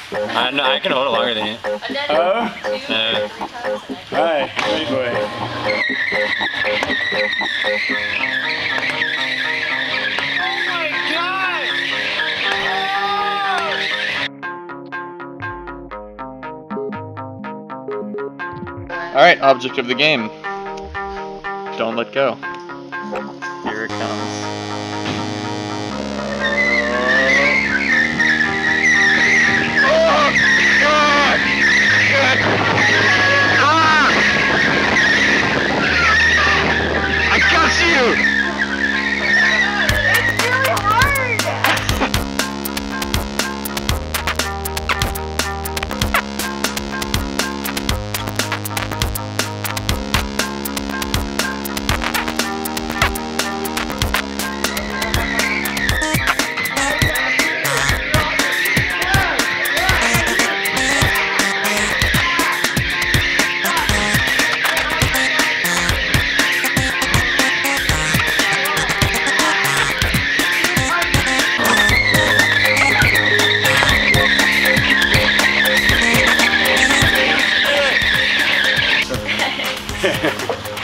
No, I can hold it longer than you. Oh? Alright, big boy. Alright, object of the game. Don't let go. Here it comes. Oh, God! God! Ah! I got you! It's really hard! Hehehe